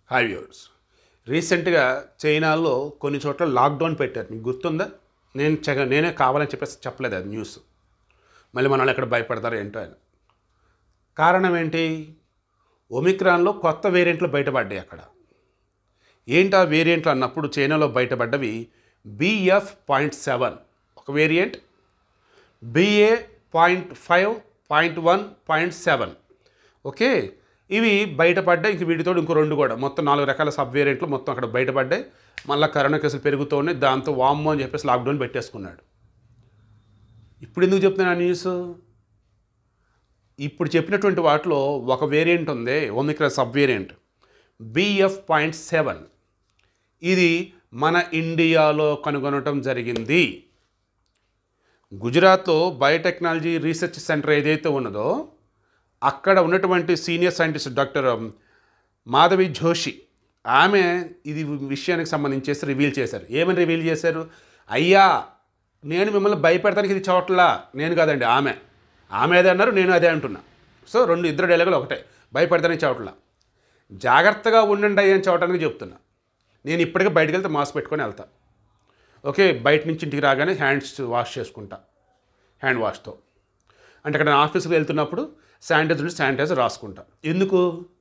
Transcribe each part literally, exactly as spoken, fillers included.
Hi viewers. రీసెంట్గా చైనాలో కొన్ని చోట్ల లాక్డౌన్ పెట్టారు. మీకు గుర్తుందా? నేను చెగ నేనే కావాలని చెప్పేసి చెప్పలేదు అది న్యూస్. మళ్ళీ మన వాళ్ళు ఎక్కడ భయపడతారు ఏంటో అని. కారణం ఏంటి? ఒమిక్రాన్లో కొత్త వేరియంట్లు బయటపడ్డాయి అక్కడ. ఏంటి ఆ వేరియంట్లు అన్నప్పుడు చైనాలో బయటపడ్డవి బిఎఫ్ పాయింట్ సెవెన్ ఒక variant, BA point five point one point seven okay. ఇవి బయటపడ్డాయి. ఇంక వీటితో ఇంకో రెండు కూడా మొత్తం నాలుగు రకాల సబ్ వేరియంట్లు మొత్తం అక్కడ బయటపడ్డాయి. మళ్ళీ కరోనా కేసులు పెరుగుతూ ఉన్నాయి. దాంతో వామ్మో అని చెప్పేసి లాక్డౌన్ పెట్టేసుకున్నాడు. ఇప్పుడు ఎందుకు చెప్తున్నా న్యూస్? ఇప్పుడు చెప్పినటువంటి వాటిలో ఒక వేరియంట్ ఉంది, Omicron sub variant BF point seven. ఇది మన ఇండియాలో కనుగొనటం జరిగింది. గుజరాత్లో బయోటెక్నాలజీ రీసెర్చ్ సెంటర్ ఏదైతే ఉన్నదో అక్కడ ఉన్నటువంటి senior scientist doctor Madhavi Joshi, ఆమె ఇది విషయానికి సంబంధించేసి రివీల్ చేశారు. ఏమని రివీల్ చేశారు? అయ్యా, నేను మిమ్మల్ని భయపెడతానికి ఇది చోట్ల నేను కాదండి, ఆమె ఆమె అదే అన్నారు, నేను అదే అంటున్నా. సో రెండు ఇద్దరు డైలాగులు ఒకటే. భయపెడతానికి చోట్ల జాగ్రత్తగా ఉండండి అయ్యా అని చోటానికి చెప్తున్నా. నేను ఇప్పటికే బయటకు వెళ్తే మాస్క్ పెట్టుకొని వెళ్తా. ఓకే, బయట నుంచి ఇంటికి రాగానే హ్యాండ్స్ వాష్ చేసుకుంటా హ్యాండ్ వాష్తో. అంటే అక్కడ నేను ఆఫీస్కి వెళ్తున్నప్పుడు శానిటైజర్ ఉంటే శానిటైజర్ రాసుకుంటా. ఎందుకు?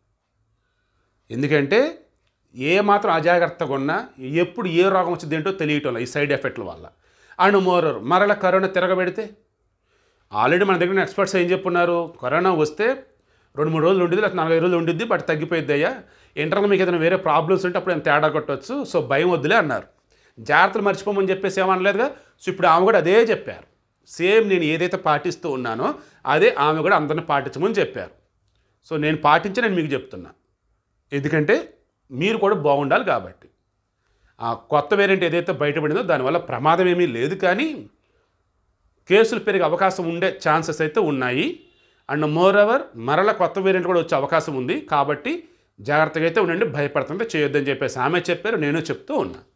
ఎందుకంటే ఏ మాత్రం అజాగ్రత్తగా ఉన్నా ఎప్పుడు ఏ రోగం వచ్చింది ఏంటో తెలియటం ఈ సైడ్ ఎఫెక్ట్ల వల్ల. అండ్ మోరర్ మరల కరోనా తిరగబెడితే ఆల్రెడీ మన దగ్గర ఎక్స్పర్ట్స్ ఏం చెప్పున్నారు? కరోనా వస్తే రెండు మూడు రోజులు ఉండిద్ది, లేకపోతే నాలుగైదు రోజులు ఉండిద్ది, బట్ తగ్గిపోయిద్ది అయ్యా. ఇంటర్నల్ మీకు ఏదైనా వేరే ప్రాబ్లమ్స్ ఉంటే అప్పుడు నేను తేడా కొట్టవచ్చు, సో భయం వద్దులే అన్నారు. జాగ్రత్తలు మర్చిపోమని చెప్పేసి ఏమనలేదుగా. సో ఇప్పుడు ఆమె కూడా అదే చెప్పారు. సేమ్ నేను ఏదైతే పాటిస్తూ ఉన్నానో అదే ఆమె కూడా అందరిని పాటించమని చెప్పారు. సో నేను పాటించి నేను మీకు చెప్తున్నా, ఎందుకంటే మీరు కూడా బాగుండాలి కాబట్టి. ఆ కొత్త వేరియంట్ ఏదైతే బయటపడిందో దానివల్ల ప్రమాదం ఏమీ లేదు, కానీ కేసులు పెరిగే అవకాశం ఉండే ఛాన్సెస్ అయితే ఉన్నాయి. అండ్ మోర్ ఓవర్ మరల కొత్త వేరియంట్ కూడా వచ్చే అవకాశం ఉంది. కాబట్టి జాగ్రత్తగా అయితే ఉండండి, భయపడుతుంటే చేయొద్దని చెప్పేసి ఆమె చెప్పారు, నేను చెప్తూ ఉన్నా.